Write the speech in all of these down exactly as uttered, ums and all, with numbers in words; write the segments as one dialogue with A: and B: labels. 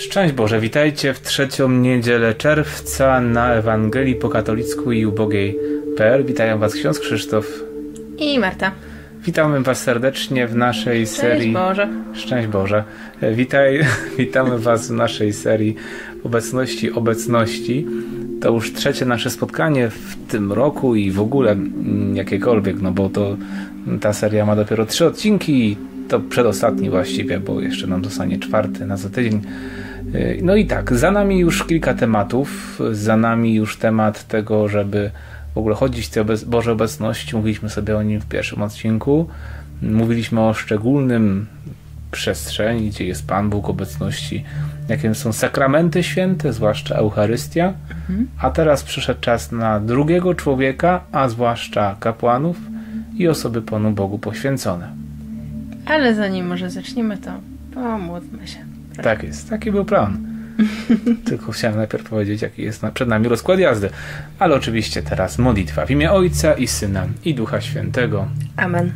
A: Szczęść Boże, witajcie w trzecią niedzielę czerwca na Ewangelii po katolicku i ubogiej kropka p l. Witają Was ksiądz Krzysztof
B: i Marta.
A: Witamy Was serdecznie w naszej
B: Szczęść
A: serii...
B: Boże.
A: Szczęść Boże. Witaj, witamy Was w naszej serii Obecności, Obecności. To już trzecie nasze spotkanie w tym roku i w ogóle jakiekolwiek, no bo to ta seria ma dopiero trzy odcinki i to przedostatni właściwie, bo jeszcze nam zostanie czwarty na za tydzień. No i tak, za nami już kilka tematów, za nami już temat tego, żeby w ogóle chodzić w tej obec- Bożej obecności. Mówiliśmy sobie o nim w pierwszym odcinku. Mówiliśmy o szczególnym przestrzeni, gdzie jest Pan Bóg obecności, jakie są sakramenty święte, zwłaszcza Eucharystia. Mhm. A teraz przyszedł czas na drugiego człowieka, a zwłaszcza kapłanów i osoby Panu Bogu poświęcone.
B: Ale zanim może zaczniemy, to pomódlmy się. Proszę.
A: Tak jest, taki był plan. Tylko chciałem najpierw powiedzieć, jaki jest przed nami rozkład jazdy. Ale oczywiście teraz modlitwa w imię Ojca i Syna i Ducha Świętego.
B: Amen.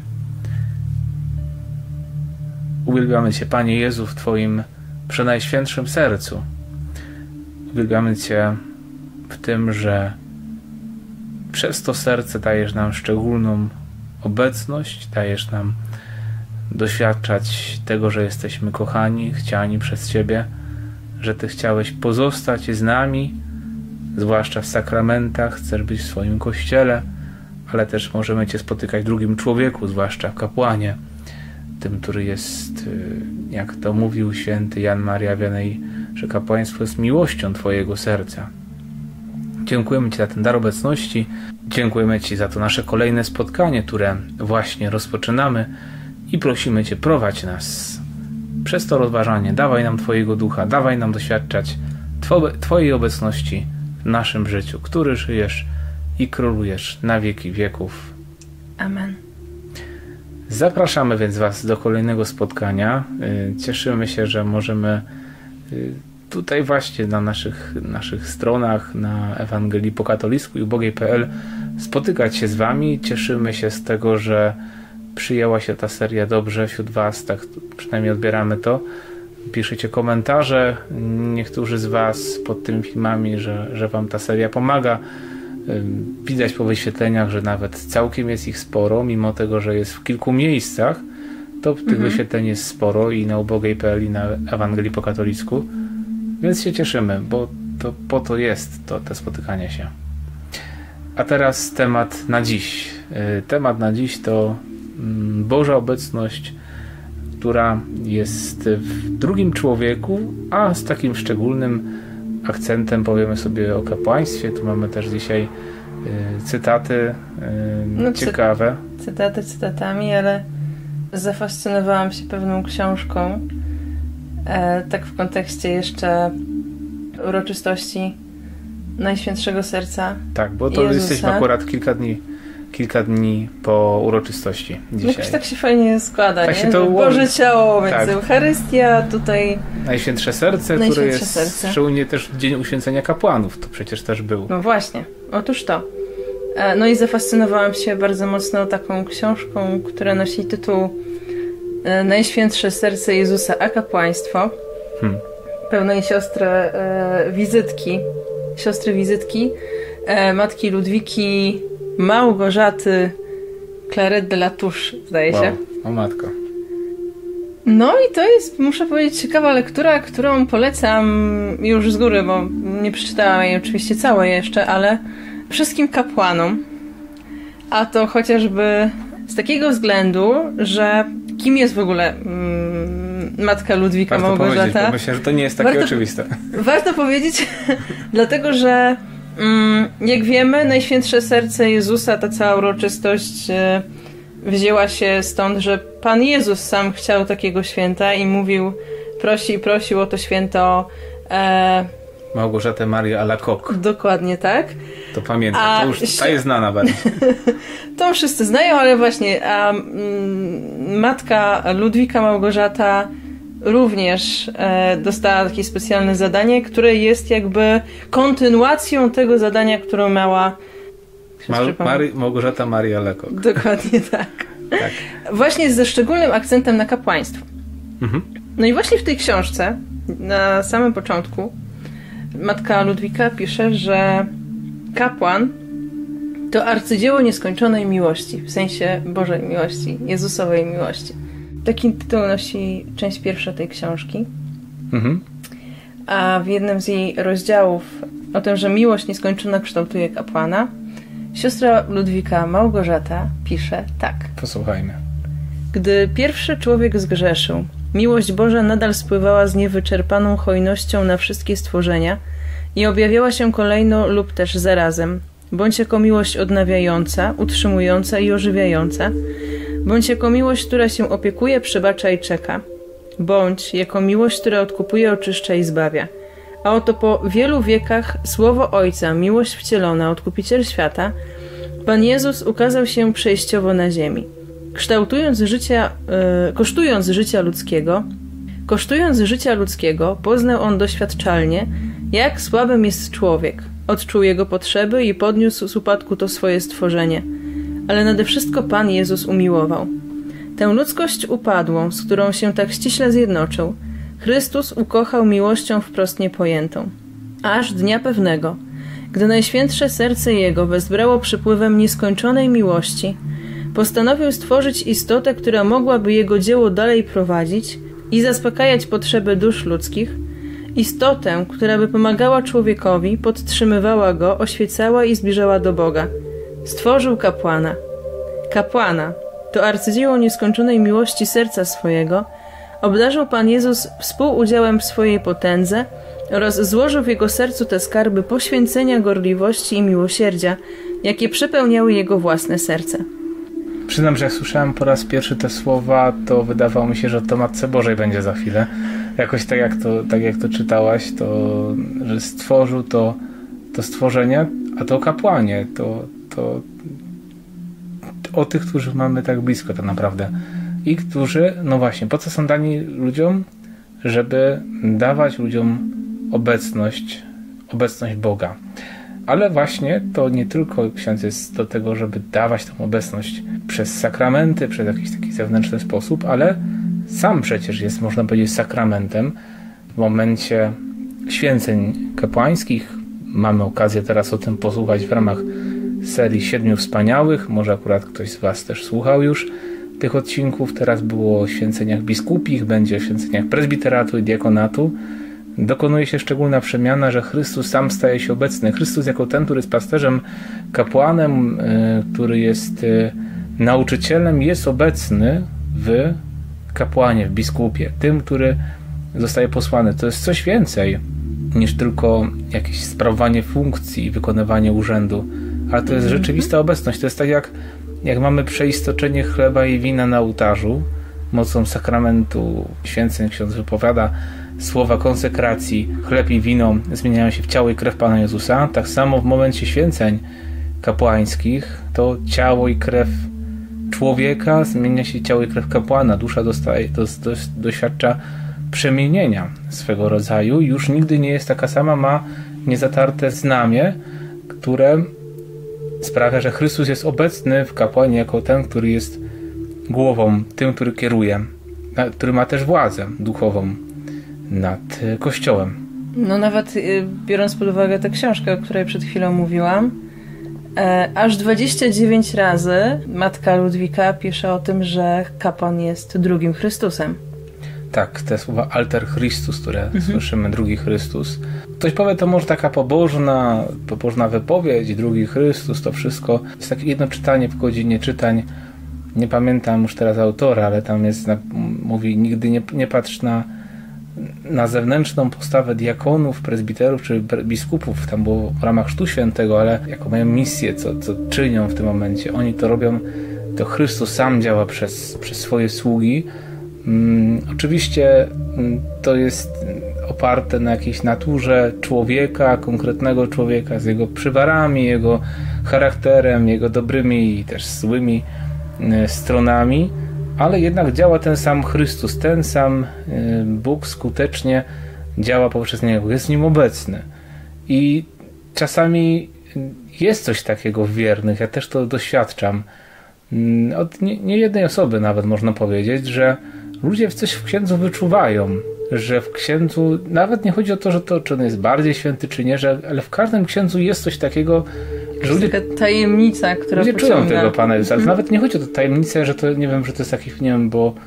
A: Uwielbiamy Cię, Panie Jezu, w Twoim przenajświętszym sercu. Uwielbiamy Cię w tym, że przez to serce dajesz nam szczególną obecność, dajesz nam doświadczać tego, że jesteśmy kochani, chciani przez Ciebie, że Ty chciałeś pozostać z nami, zwłaszcza w sakramentach, chcesz być w swoim Kościele, ale też możemy Cię spotykać w drugim człowieku, zwłaszcza w kapłanie, tym, który jest, jak to mówił święty Jan Maria Vianney, że kapłaństwo jest miłością Twojego serca. Dziękujemy Ci za ten dar obecności, dziękujemy Ci za to nasze kolejne spotkanie, które właśnie rozpoczynamy i prosimy Cię, prowadź nas przez to rozważanie, dawaj nam Twojego Ducha, dawaj nam doświadczać Twojej obecności w naszym życiu, który żyjesz i królujesz na wieki wieków.
B: Amen.
A: Zapraszamy więc Was do kolejnego spotkania. Cieszymy się, że możemy tutaj właśnie na naszych, naszych stronach, na Ewangelii po katolicku i ubogiej kropka p l spotykać się z Wami. Cieszymy się z tego, że przyjęła się ta seria dobrze wśród Was, tak przynajmniej odbieramy to. Piszecie komentarze, niektórzy z Was pod tymi filmami, że, że Wam ta seria pomaga. Widać po wyświetleniach, że nawet całkiem jest ich sporo, mimo tego, że jest w kilku miejscach, to tych mhm. wyświetleń jest sporo i na ubogiej kropka p l i na Ewangelii po katolicku, więc się cieszymy, bo to po to jest to, te spotykanie się. A teraz temat na dziś. Temat na dziś to Boża obecność, która jest w drugim człowieku, a z takim szczególnym akcentem powiemy sobie o kapłaństwie. Tu mamy też dzisiaj y, cytaty y, no, ciekawe.
B: Cy- cytaty cytatami, ale zafascynowałam się pewną książką, e, tak w kontekście jeszcze uroczystości Najświętszego Serca
A: Tak, bo to
B: Jezusa.
A: Jesteśmy akurat kilka dni kilka dni po uroczystości dzisiaj.
B: Jakoś tak się fajnie składa,
A: tak
B: nie?
A: się to
B: Boże ciało, więc
A: tak.
B: Eucharystia, tutaj
A: Najświętsze Serce,
B: Najświętsze
A: które jest
B: serce.
A: szczególnie też Dzień Uświęcenia Kapłanów, to przecież też był.
B: No właśnie, otóż to. No i zafascynowałam się bardzo mocno taką książką, która nosi tytuł Najświętsze Serce Jezusa, a kapłaństwo. Hmm. Pełnej siostry e, wizytki, siostry wizytki, e, matki Ludwiki Małgorzaty Claret de la Touche, zdaje
A: wow.
B: się.
A: O matko.
B: No i to jest, muszę powiedzieć, ciekawa lektura, którą polecam już z góry, bo nie przeczytałam jej oczywiście całej jeszcze, ale wszystkim kapłanom. A to chociażby z takiego względu, że kim jest w ogóle mm, matka Ludwika
A: Warto
B: Małgorzata?
A: Bo myślę, że to nie jest takie
B: warto,
A: oczywiste.
B: Warto powiedzieć, dlatego że mm, jak wiemy, Najświętsze Serce Jezusa, ta cała uroczystość e, wzięła się stąd, że Pan Jezus sam chciał takiego święta i mówił, prosi i prosił o to święto e,
A: Małgorzatę Marię Alacoque.
B: Dokładnie tak.
A: To pamiętam,
B: a
A: to już ta jest znana bardzo.
B: To wszyscy znają, ale właśnie a, mm, matka Ludwika Małgorzata również e, dostała takie specjalne zadanie, które jest jakby kontynuacją tego zadania, którą miała
A: Mar- Mary, Małgorzata Maria Alacoque.
B: Dokładnie tak.
A: tak.
B: Właśnie ze szczególnym akcentem na kapłaństwo. Mhm. No i właśnie w tej książce Na samym początku matka Ludwika pisze, że kapłan to arcydzieło nieskończonej miłości, w sensie Bożej miłości, Jezusowej miłości. Taki tytuł nosi część pierwsza tej książki. Mhm. A w jednym z jej rozdziałów o tym, że miłość nieskończona kształtuje kapłana, siostra Ludwika Małgorzata pisze tak.
A: Posłuchajmy.
B: Gdy pierwszy człowiek zgrzeszył, miłość Boża nadal spływała z niewyczerpaną hojnością na wszystkie stworzenia i objawiała się kolejno lub też zarazem, bądź jako miłość odnawiająca, utrzymująca i ożywiająca, bądź jako miłość, która się opiekuje, przebacza i czeka, bądź jako miłość, która odkupuje, oczyszcza i zbawia. A oto po wielu wiekach słowo Ojca, miłość wcielona, Odkupiciel świata, Pan Jezus ukazał się przejściowo na ziemi. Kształtując życia, yy, kosztując życia ludzkiego, kosztując życia ludzkiego, poznał on doświadczalnie, jak słabym jest człowiek. Odczuł jego potrzeby i podniósł z upadku to swoje stworzenie. Ale nade wszystko Pan Jezus umiłował. Tę ludzkość upadłą, z którą się tak ściśle zjednoczył, Chrystus ukochał miłością wprost niepojętą. Aż dnia pewnego, gdy Najświętsze Serce Jego wezbrało przypływem nieskończonej miłości, postanowił stworzyć istotę, która mogłaby Jego dzieło dalej prowadzić i zaspokajać potrzeby dusz ludzkich, istotę, która by pomagała człowiekowi, podtrzymywała go, oświecała i zbliżała do Boga. Stworzył kapłana. Kapłana to arcydzieło nieskończonej miłości serca swojego, obdarzył Pan Jezus współudziałem w swojej potędze oraz złożył w jego sercu te skarby poświęcenia, gorliwości i miłosierdzia, jakie przepełniały jego własne serce.
A: Przyznam, że jak słyszałem po raz pierwszy te słowa, to wydawało mi się, że to Matce Bożej będzie za chwilę. Jakoś tak jak to, tak jak to czytałaś, to, że stworzył to, to stworzenie, a to kapłanie, to, to o tych, których mamy tak blisko tak naprawdę. I którzy, no właśnie, po co są dani ludziom? Żeby dawać ludziom obecność, obecność Boga. Ale właśnie to nie tylko ksiądz jest do tego, żeby dawać tą obecność przez sakramenty, przez jakiś taki zewnętrzny sposób, ale sam przecież jest, można powiedzieć, sakramentem. W momencie święceń kapłańskich mamy okazję teraz o tym posłuchać w ramach serii Siedmiu Wspaniałych. Może akurat ktoś z Was też słuchał już tych odcinków. Teraz było o święceniach biskupich, będzie o święceniach prezbiteratu i diakonatu. Dokonuje się szczególna przemiana, że Chrystus sam staje się obecny. Chrystus jako ten, który jest pasterzem, kapłanem, który jest nauczycielem, jest obecny w kapłanie, w biskupie, tym, który zostaje posłany. To jest coś więcej niż tylko jakieś sprawowanie funkcji i wykonywanie urzędu, ale to jest rzeczywista obecność. To jest tak jak, jak mamy przeistoczenie chleba i wina na ołtarzu, mocą sakramentu święceń ksiądz wypowiada słowa konsekracji, chleb i wino zmieniają się w ciało i krew Pana Jezusa. Tak samo w momencie święceń kapłańskich to ciało i krew człowieka zmienia się ciało i krew kapłana. Dusza dostaje, do, do, doświadcza przemienienia swego rodzaju. Już nigdy nie jest taka sama, ma niezatarte znamie, które sprawia, że Chrystus jest obecny w kapłanie jako ten, który jest głową, tym, który kieruje, który ma też władzę duchową nad Kościołem.
B: No nawet biorąc pod uwagę tę książkę, o której przed chwilą mówiłam, e, aż dwadzieścia dziewięć razy matka Ludwika pisze o tym, że kapłan jest drugim Chrystusem.
A: Tak, te słowa Alter Christus, które mhm. słyszymy, drugi Chrystus. Ktoś powie, to może taka pobożna, pobożna wypowiedź, drugi Chrystus, to wszystko. Jest takie jedno czytanie w godzinie czytań. Nie pamiętam już teraz autora, ale tam jest, mówi, nigdy nie, nie patrz na na zewnętrzną postawę diakonów, prezbiterów czy biskupów, tam było w ramach Chrztu Świętego, ale jako mają misję, co, co czynią w tym momencie. Oni to robią, to Chrystus sam działa przez, przez swoje sługi. Hmm, oczywiście to jest oparte na jakiejś naturze człowieka, konkretnego człowieka, z jego przywarami, jego charakterem, jego dobrymi i też złymi stronami, ale jednak działa ten sam Chrystus, ten sam Bóg skutecznie działa poprzez Niego, jest w Nim obecny. I czasami jest coś takiego w wiernych, ja też to doświadczam, od niejednej osoby nawet można powiedzieć, że ludzie coś w księdzu wyczuwają, że w księdzu, nawet nie chodzi o to, że to, czy on jest bardziej święty, czy nie, że, ale w każdym księdzu jest coś takiego, że ludzie,
B: taka tajemnica, która
A: ludzie czują
B: pociąga.
A: tego Pana Jezusa. Ale mm. nawet nie chodzi o tę tajemnicę, że to, nie wiem, że to jest takich, nie wiem, bo,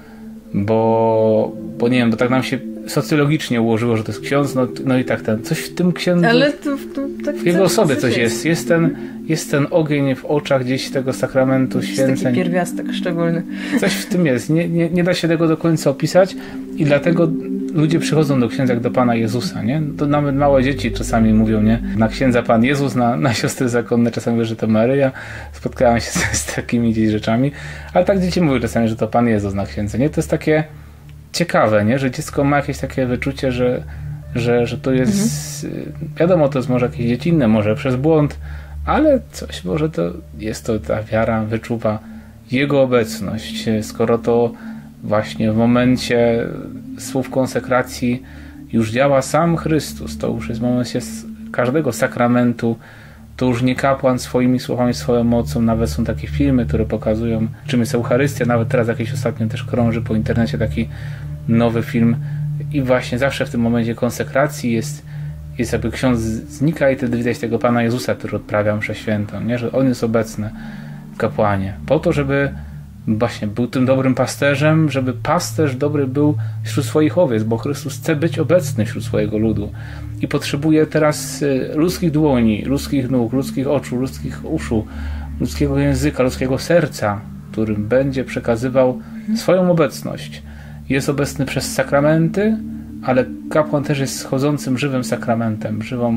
A: bo, bo nie wiem, bo tak nam się socjologicznie ułożyło, że to jest ksiądz, no, no i tak ten, coś w tym księdzu,
B: ale to, to, tak
A: w jego osobie coś jest. jest. Jest ten, jest ten ogień w oczach gdzieś tego sakramentu
B: jest
A: święceń.
B: Taki pierwiastek szczególny.
A: Coś w tym jest. Nie, nie, nie da się tego do końca opisać i dlatego ludzie przychodzą do księdza jak do Pana Jezusa, nie? To nawet małe dzieci czasami mówią, nie? Na księdza Pan Jezus, na, na siostry zakonne czasami mówią, że to Maryja. Spotkałem się z, z takimi gdzieś rzeczami, ale tak dzieci mówią czasami, że to Pan Jezus na księdza, nie? To jest takie ciekawe, nie? Że dziecko ma jakieś takie wyczucie, że, że, że to jest mhm. wiadomo, to jest może jakieś dziecinne, może przez błąd, ale coś, może to jest to ta wiara, wyczuwa Jego obecność, skoro to właśnie w momencie słów konsekracji już działa sam Chrystus, to już jest moment jest każdego sakramentu, to już nie kapłan swoimi słowami, swoją mocą, nawet są takie filmy, które pokazują, czym jest Eucharystia, nawet teraz jakiś ostatnio też krąży po internecie taki nowy film i właśnie zawsze w tym momencie konsekracji jest, jest jakby ksiądz znika i wtedy widać tego Pana Jezusa, który odprawia mszę świętą, nie? Że On jest obecny w kapłanie, po to, żeby właśnie był tym dobrym pasterzem, żeby pasterz dobry był wśród swoich owiec, bo Chrystus chce być obecny wśród swojego ludu i potrzebuje teraz ludzkich dłoni, ludzkich nóg, ludzkich oczu, ludzkich uszu, ludzkiego języka, ludzkiego serca, którym będzie przekazywał swoją obecność. Jest obecny przez sakramenty, ale kapłan też jest schodzącym żywym sakramentem, żywą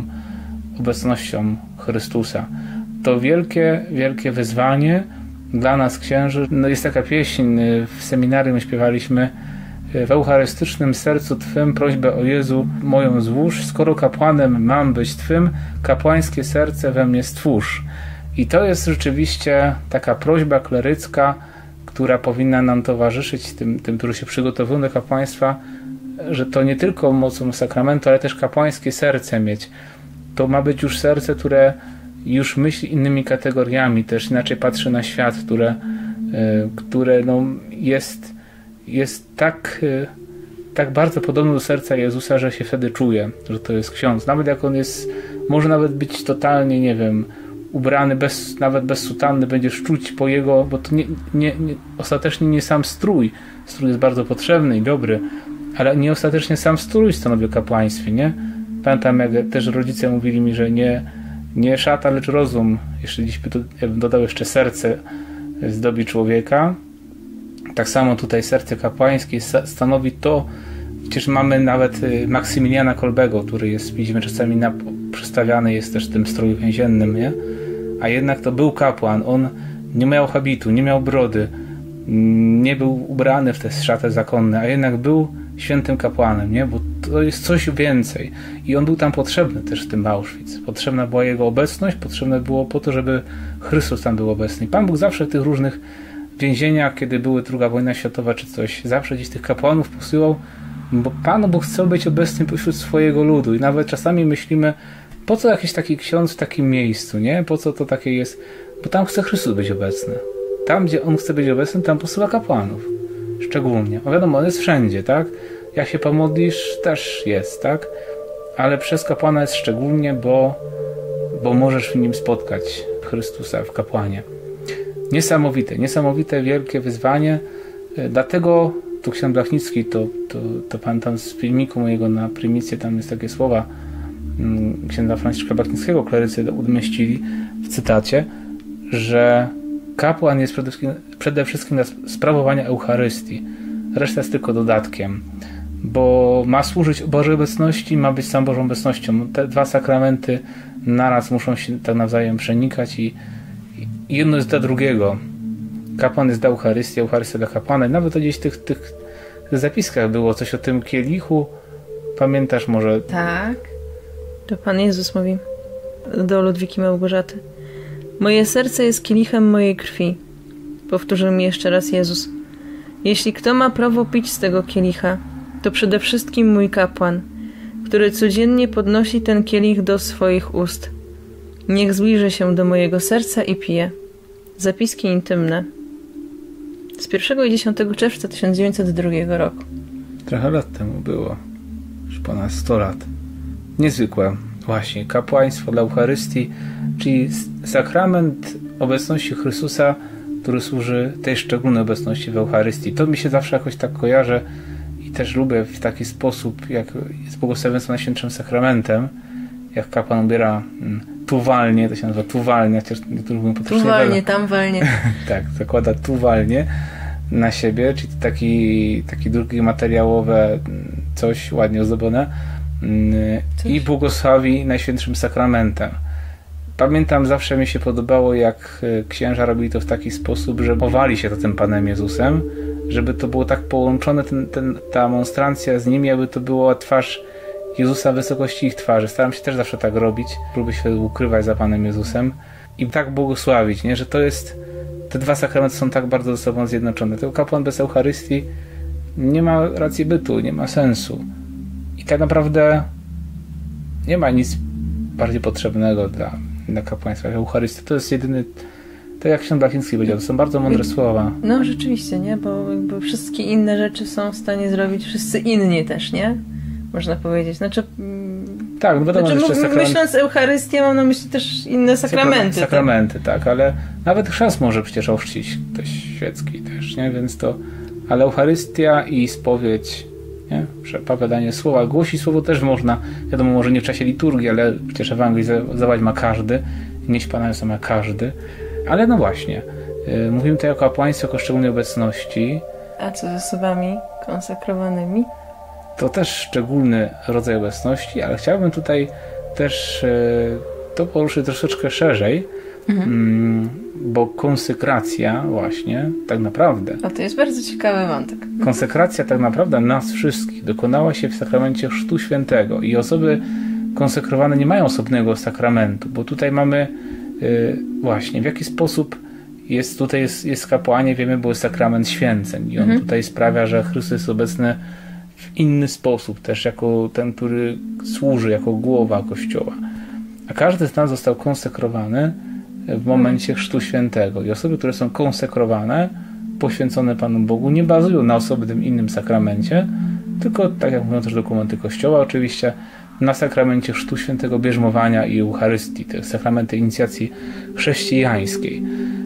A: obecnością Chrystusa. To wielkie, wielkie wyzwanie dla nas księży. No jest taka pieśń, w seminarium śpiewaliśmy: w eucharystycznym sercu Twym prośbę o Jezu moją złóż, skoro kapłanem mam być Twym, kapłańskie serce we mnie stwórz. I to jest rzeczywiście taka prośba klerycka, która powinna nam towarzyszyć tym, tym którzy się przygotowują do kapłaństwa, że to nie tylko mocą sakramentu, ale też kapłańskie serce mieć. To ma być już serce, które już myśli innymi kategoriami, też inaczej patrzy na świat, które, które no jest, jest tak, tak bardzo podobne do serca Jezusa, że się wtedy czuje, że to jest ksiądz. Nawet jak on jest, może nawet być totalnie, nie wiem, ubrany, bez, nawet bez sutanny, będziesz czuć po jego, bo to nie, nie, nie, ostatecznie nie sam strój. Strój jest bardzo potrzebny i dobry, ale nie ostatecznie sam strój stanowi o kapłaństwie, nie? Pamiętam, jak też rodzice mówili mi, że nie Nie szata, lecz rozum. Jeszcze dziś by to, ja bym dodał jeszcze serce zdobi człowieka. Tak samo tutaj serce kapłańskie stanowi to, przecież mamy nawet Maksymiliana Kolbego, który jest, widzimy czasami na, przedstawiany jest też w tym stroju więziennym, nie? A jednak to był kapłan. On nie miał habitu, nie miał brody, nie był ubrany w te szaty zakonne, a jednak był świętym kapłanem, nie? Bo to jest coś więcej. I on był tam potrzebny też w tym Auschwitz. Potrzebna była jego obecność, potrzebne było po to, żeby Chrystus tam był obecny. I Pan Bóg zawsze w tych różnych więzieniach, kiedy były druga wojna światowa czy coś, zawsze gdzieś tych kapłanów posyłał, bo Pan Bóg chce być obecny pośród swojego ludu. I nawet czasami myślimy, po co jakiś taki ksiądz w takim miejscu, nie? Po co to takie jest? Bo tam chce Chrystus być obecny. Tam, gdzie On chce być obecny, tam posyła kapłanów. Szczególnie. O wiadomo, on jest wszędzie, tak? Jak się pomodlisz, też jest, tak? Ale przez kapłana jest szczególnie, bo, bo możesz w nim spotkać Chrystusa w kapłanie. Niesamowite, niesamowite, wielkie wyzwanie. Dlatego tu ksiądz Blachnicki, to, to, to pan tam z filmiku mojego na prymicję, tam jest takie słowa księdza Franciszka Blachnickiego, klerycy umieścili w cytacie, że kapłan jest przede wszystkim, przede wszystkim dla sprawowania Eucharystii. Reszta jest tylko dodatkiem, bo ma służyć Bożej obecności, ma być sam Bożą obecnością. Te dwa sakramenty naraz muszą się tak nawzajem przenikać i, i jedno jest dla drugiego. Kapłan jest dla Eucharystii, Eucharystia dla kapłana. I nawet gdzieś w tych, tych, tych zapiskach było coś o tym kielichu. Pamiętasz może?
B: Tak. To Pan Jezus mówi do Ludwiki Małgorzaty: moje serce jest kielichem mojej krwi. Powtórzył mi jeszcze raz Jezus. Jeśli kto ma prawo pić z tego kielicha, to przede wszystkim mój kapłan, który codziennie podnosi ten kielich do swoich ust. Niech zbliży się do mojego serca i pije. Zapiski intymne. Z pierwszego i dziesiątego czerwca tysiąc dziewięćset drugiego roku.
A: Trochę lat temu było. ponad sto lat. Niezwykłe. Właśnie, kapłaństwo dla Eucharystii, czyli sakrament obecności Chrystusa, który służy tej szczególnej obecności w Eucharystii. To mi się zawsze jakoś tak kojarzy i też lubię w taki sposób, jak jest błogosławieństwo Najświętszym Sakramentem, jak kapłan ubiera tuwalnię, to się nazywa tuwalnia, chociaż niektórzy mówią potocznie.
B: Tuwalnie, tam walnie.
A: Tak, zakłada tuwalnię na siebie, czyli taki, taki drugi materiałowe coś ładnie ozdobione coś. I błogosławi Najświętszym Sakramentem. Pamiętam, zawsze mi się podobało, jak księża robili to w taki sposób, że chowali się to tym Panem Jezusem, żeby to było tak połączone, ten, ten, ta monstrancja z nimi, aby to była twarz Jezusa w wysokości ich twarzy. Staram się też zawsze tak robić, próbuję się ukrywać za Panem Jezusem i tak błogosławić, nie? Że to jest, te dwa sakramenty są tak bardzo ze sobą zjednoczone. Tylko kapłan bez Eucharystii nie ma racji bytu, nie ma sensu. I tak naprawdę nie ma nic bardziej potrzebnego dla, dla kapłaństwa. Eucharystia to jest jedyny, tak jak ksiądz Blachiński powiedział, to są bardzo mądre słowa.
B: No rzeczywiście, nie? Bo jakby wszystkie inne rzeczy są w stanie zrobić wszyscy inni też, nie? Można powiedzieć. Znaczy,
A: tak, no wiadomo,
B: znaczy,
A: że sakrament...
B: myśląc Eucharystię, mam na myśli też inne sakramenty.
A: Sakramenty, tak, tak, ale nawet chrzest może przecież ochrzcić ktoś świecki też, nie? Więc to, ale Eucharystia i spowiedź, nie? Przepowiadanie słowa, głosić słowo też można, wiadomo, może nie w czasie liturgii, ale przecież ewangelizować ma każdy, nieść Pana Jezusa ma każdy, ale no właśnie, yy, mówimy tutaj o kapłaństwie, o szczególnej obecności.
B: A co z osobami konsekrowanymi?
A: To też szczególny rodzaj obecności, ale chciałbym tutaj też e, to poruszyć troszeczkę szerzej, mhm. m, bo konsekracja właśnie tak naprawdę...
B: A to jest bardzo ciekawy wątek.
A: Konsekracja tak naprawdę nas wszystkich dokonała się w sakramencie Chrztu Świętego i osoby konsekrowane nie mają osobnego sakramentu, bo tutaj mamy e, właśnie w jaki sposób jest tutaj jest, jest kapłanie, wiemy, był sakrament święceń i on mhm. tutaj sprawia, że Chrystus jest obecny w inny sposób, też jako ten, który służy, jako głowa Kościoła. A każdy z nas został konsekrowany w momencie Chrztu Świętego. I osoby, które są konsekrowane, poświęcone Panu Bogu, nie bazują na osobnym innym sakramencie, tylko, tak jak mówią też dokumenty Kościoła, oczywiście na sakramencie Chrztu Świętego, bierzmowania i Eucharystii, te sakramenty inicjacji chrześcijańskiej.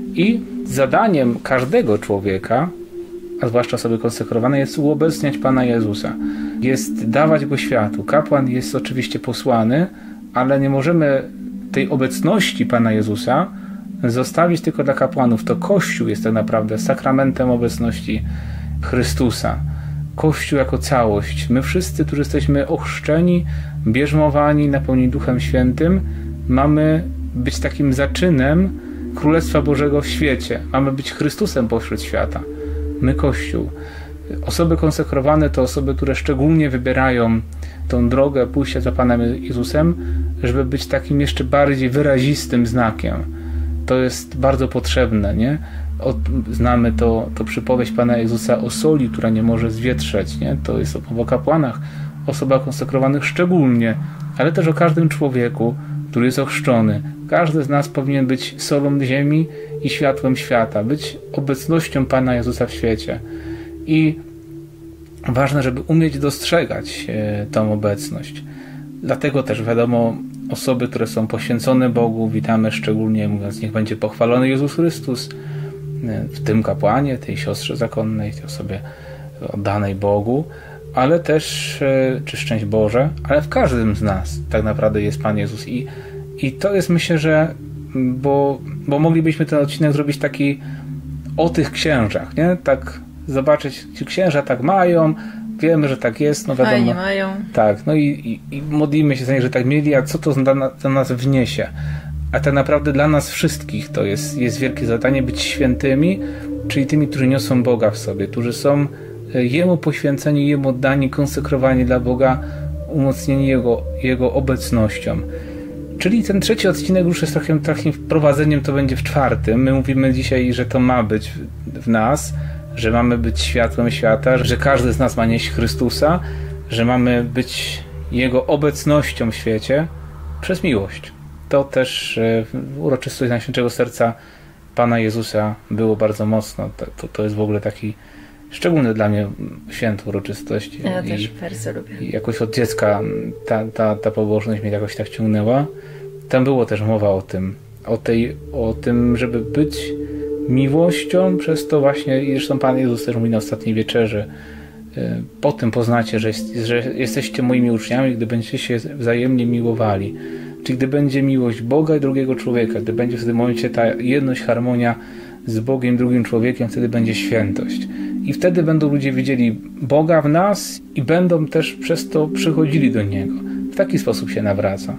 A: I zadaniem każdego człowieka, a zwłaszcza osoby konsekrowane, jest uobecniać Pana Jezusa. Jest dawać Go światu. Kapłan jest oczywiście posłany, ale nie możemy tej obecności Pana Jezusa zostawić tylko dla kapłanów. To Kościół jest tak naprawdę sakramentem obecności Chrystusa. Kościół jako całość. My wszyscy, którzy jesteśmy ochrzczeni, bierzmowani, napełnieni Duchem Świętym, mamy być takim zaczynem Królestwa Bożego w świecie. Mamy być Chrystusem pośród świata. My Kościół. Osoby konsekrowane to osoby, które szczególnie wybierają tą drogę pójścia za Panem Jezusem, żeby być takim jeszcze bardziej wyrazistym znakiem. To jest bardzo potrzebne, nie? Od, znamy to, to przypowieść Pana Jezusa o soli, która nie może zwietrzeć, nie? To jest o kapłanach, osobach konsekrowanych szczególnie, ale też o każdym człowieku, który jest ochrzczony. Każdy z nas powinien być solą ziemi i światłem świata, być obecnością Pana Jezusa w świecie. I ważne, żeby umieć dostrzegać e, tą obecność. Dlatego też wiadomo, osoby, które są poświęcone Bogu, witamy szczególnie, mówiąc, niech będzie pochwalony Jezus Chrystus, e, w tym kapłanie, tej siostrze zakonnej, tej osobie oddanej Bogu, ale też, e, czy szczęść Boże, ale w każdym z nas tak naprawdę jest Pan Jezus. I, i to jest, myślę, że bo, bo moglibyśmy ten odcinek zrobić taki o tych księżach, nie? Tak zobaczyć, ci księża tak mają, wiemy, że tak jest, no wiadomo.
B: A nie mają.
A: Tak, no i, i, i modlimy się za nie, że tak mieli, a co to dla, dla nas wniesie? A tak naprawdę dla nas wszystkich to jest, jest wielkie zadanie być świętymi, czyli tymi, którzy niosą Boga w sobie, którzy są Jemu poświęceni, Jemu oddani, konsekrowani dla Boga, umocnieni Jego, Jego obecnością. Czyli ten trzeci odcinek już jest takim, takim wprowadzeniem, to będzie w czwartym. My mówimy dzisiaj, że to ma być w, w nas, że mamy być światłem świata, że każdy z nas ma nieść Chrystusa, że mamy być Jego obecnością w świecie przez miłość. To też w uroczystość Najświętszego Serca Pana Jezusa było bardzo mocno. To, to, to jest w ogóle taki szczególne dla mnie święto uroczystość.
B: Ja
A: I,
B: też bardzo lubię.
A: I jakoś od dziecka ta, ta, ta pobożność mnie jakoś tak ciągnęła. Tam było też mowa o tym, o, tej, o tym, żeby być miłością, przez to właśnie, i zresztą Pan Jezus też mówi na ostatniej wieczerzy, po tym poznacie, że, jest, że jesteście moimi uczniami, gdy będziecie się wzajemnie miłowali. Czyli gdy będzie miłość Boga i drugiego człowieka, gdy będzie w tym momencie ta jedność, harmonia z Bogiem, drugim człowiekiem, wtedy będzie świętość. I wtedy będą ludzie widzieli Boga w nas i będą też przez to przychodzili do Niego. W taki sposób się nawraca.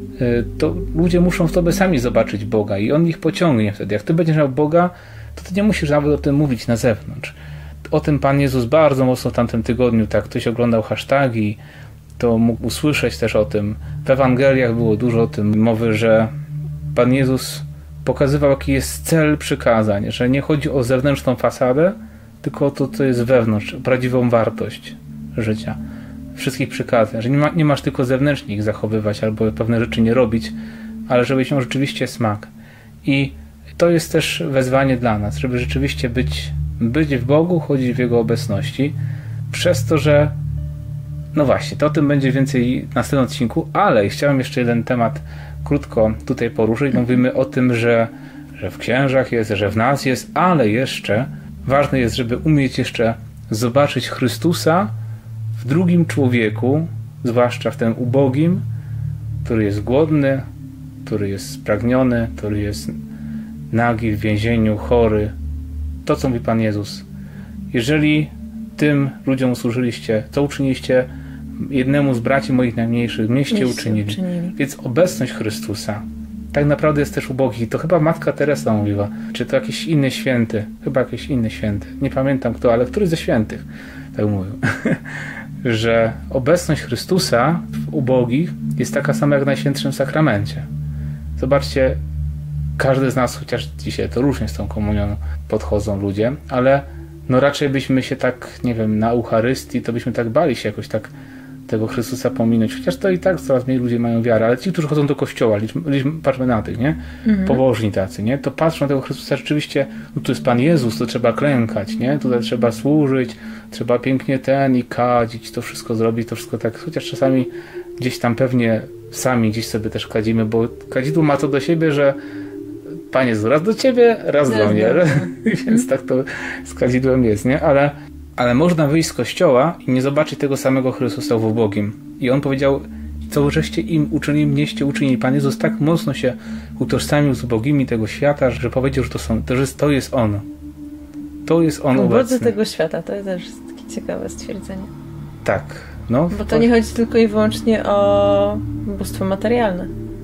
A: To ludzie muszą w tobie sami zobaczyć Boga i On ich pociągnie wtedy. Jak ty będziesz miał Boga, to ty nie musisz nawet o tym mówić na zewnątrz. O tym Pan Jezus bardzo mocno w tamtym tygodniu, tak ktoś oglądał hashtagi, to mógł usłyszeć też o tym. W Ewangeliach było dużo o tym mowy, że Pan Jezus pokazywał, jaki jest cel przykazań, że nie chodzi o zewnętrzną fasadę, tylko o to, co jest wewnątrz, prawdziwą wartość życia, wszystkich przykazań, że nie, ma, nie masz tylko zewnętrznie ich zachowywać albo pewne rzeczy nie robić, ale żebyś miał rzeczywiście smak. I to jest też wezwanie dla nas, żeby rzeczywiście być, być w Bogu, chodzić w Jego obecności, przez to, że no właśnie, to o tym będzie więcej w następnym odcinku, ale chciałem jeszcze jeden temat krótko tutaj poruszyć. Mówimy o tym, że, że w księżach jest, że w nas jest, ale jeszcze ważne jest, żeby umieć jeszcze zobaczyć Chrystusa w drugim człowieku, zwłaszcza w tym ubogim, który jest głodny, który jest spragniony, który jest nagi, w więzieniu, chory. To, co mówi Pan Jezus. Jeżeli tym ludziom usłużyliście, co uczyniliście jednemu z braci moich najmniejszych, mieście uczynili. uczynili. Więc obecność Chrystusa tak naprawdę jest też ubogi. To chyba Matka Teresa mówiła, czy to jakiś inny święty, chyba jakiś inny święty, nie pamiętam kto, ale któryś ze świętych tak mówił, że obecność Chrystusa w ubogich jest taka sama jak w Najświętszym Sakramencie. Zobaczcie, każdy z nas, chociaż dzisiaj to różnie z tą komunią podchodzą ludzie, ale no raczej byśmy się tak, nie wiem, na Eucharystii, to byśmy tak bali się jakoś tak tego Chrystusa pominąć, chociaż to i tak coraz mniej ludzie mają wiarę, ale ci, którzy chodzą do kościoła, licz, licz, patrzmy na tych, nie? Mhm. Pobożni tacy, nie? To patrzą na tego Chrystusa rzeczywiście, no tu jest Pan Jezus, to trzeba klękać, nie? Tutaj trzeba służyć, trzeba pięknie ten i kadzić, to wszystko zrobić, to wszystko tak, chociaż czasami gdzieś tam pewnie sami gdzieś sobie też kadzimy, bo kadzidło ma to do siebie, że Panie Jezu, raz do Ciebie, raz do mnie. Więc tak to z kadzidłem jest, nie? Ale, ale można wyjść z kościoła i nie zobaczyć tego samego Chrystusa w ubogim. I On powiedział, co żeście im uczynili, mnieście uczynili. Pan Jezus tak mocno się utożsamił z ubogimi tego świata, że powiedział, że to, są, to, że to jest On. To jest On obecny.
B: Ubodzy tego świata, to też jest takie ciekawe stwierdzenie.
A: Tak. No,
B: bo to nie chodzi tylko i wyłącznie o ubóstwo materialne.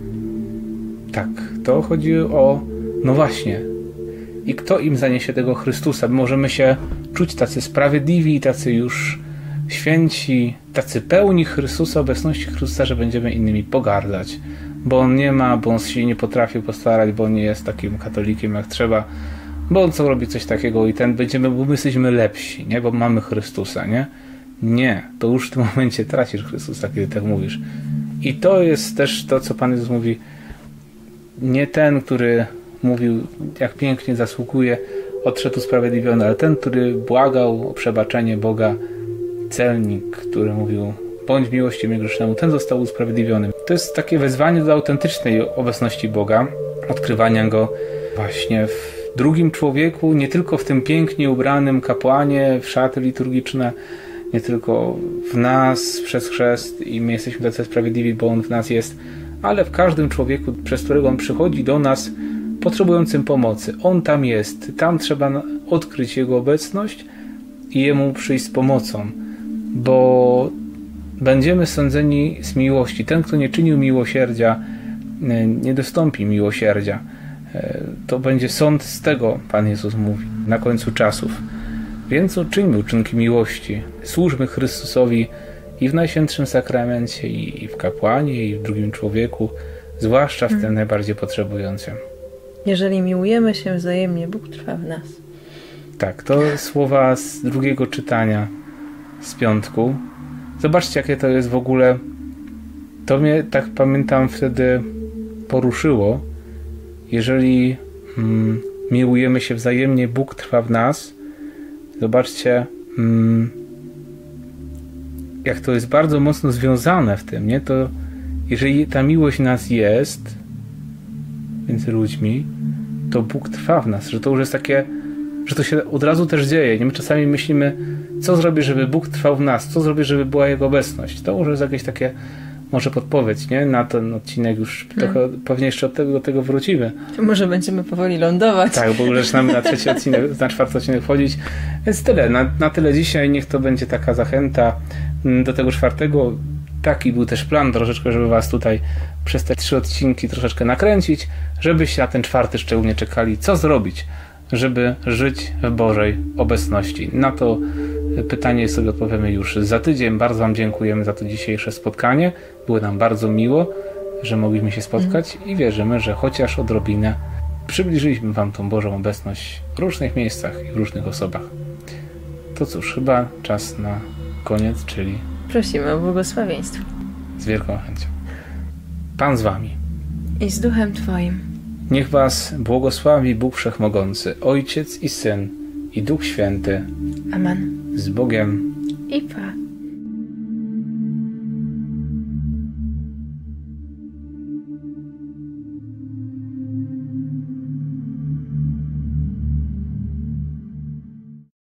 A: Tak, to chodzi o no właśnie. I kto im zaniesie tego Chrystusa? Możemy się czuć tacy sprawiedliwi, tacy już święci, tacy pełni Chrystusa, obecności Chrystusa, że będziemy innymi pogardzać. Bo On nie ma, bo On się nie potrafił postarać, bo On nie jest takim katolikiem jak trzeba, bo On co robi coś takiego i ten będziemy, bo my jesteśmy lepsi, nie? Bo mamy Chrystusa, nie? Nie, to już w tym momencie tracisz Chrystusa, kiedy tak mówisz. I to jest też to, co Pan Jezus mówi, nie ten, który mówił, jak pięknie zasługuje, odszedł usprawiedliwiony, ale ten, który błagał o przebaczenie Boga, celnik, który mówił, bądź miłości mnie grzesznemu, ten został usprawiedliwiony. To jest takie wezwanie do autentycznej obecności Boga, odkrywania Go właśnie w drugim człowieku, nie tylko w tym pięknie ubranym kapłanie, w szaty liturgiczne, nie tylko w nas przez chrzest i my jesteśmy tacy sprawiedliwi, bo On w nas jest, ale w każdym człowieku, przez którego On przychodzi do nas, potrzebującym pomocy. On tam jest. Tam trzeba odkryć Jego obecność i Jemu przyjść z pomocą, bo będziemy sądzeni z miłości. Ten, kto nie czynił miłosierdzia, nie dostąpi miłosierdzia. To będzie sąd z tego, Pan Jezus mówi, na końcu czasów. Więc uczyńmy uczynki miłości. Służmy Chrystusowi i w Najświętszym Sakramencie, i w kapłanie, i w drugim człowieku, zwłaszcza w tym hmm. najbardziej potrzebującym.
B: Jeżeli miłujemy się wzajemnie, Bóg trwa w nas.
A: Tak, to słowa z drugiego czytania z piątku. Zobaczcie, jakie to jest w ogóle. To mnie, tak pamiętam, wtedy poruszyło. Jeżeli hmm, miłujemy się wzajemnie, Bóg trwa w nas. Zobaczcie, jak to jest bardzo mocno związane w tym, nie? To jeżeli ta miłość w nas jest między ludźmi, to Bóg trwa w nas, że to już jest takie, że to się od razu też dzieje. Nie? My czasami myślimy, co zrobię, żeby Bóg trwał w nas, co zrobię, żeby była Jego obecność. To już jest jakieś takie może podpowiedź, nie? Na ten odcinek już hmm. trochę, pewnie jeszcze od tego, do tego wrócimy.
B: Może będziemy powoli lądować.
A: Tak, bo już zaczynamy na trzeci odcinek, na czwarty odcinek wchodzić. Więc tyle. Na, na tyle dzisiaj. Niech to będzie taka zachęta do tego czwartego. Taki był też plan troszeczkę, żeby was tutaj przez te trzy odcinki troszeczkę nakręcić, żebyście na ten czwarty szczególnie czekali, co zrobić, żeby żyć w Bożej obecności. Na to pytanie sobie odpowiemy już za tydzień. Bardzo wam dziękujemy za to dzisiejsze spotkanie. Było nam bardzo miło, że mogliśmy się spotkać mm. i wierzymy, że chociaż odrobinę przybliżyliśmy wam tą Bożą obecność w różnych miejscach i w różnych osobach. To cóż, chyba czas na koniec, czyli
B: prosimy o błogosławieństwo.
A: Z wielką chęcią. Pan z wami.
B: I z duchem twoim.
A: Niech was błogosławi Bóg Wszechmogący, Ojciec i Syn i Duch Święty.
B: Amen.
A: Z Bogiem.
B: I pa.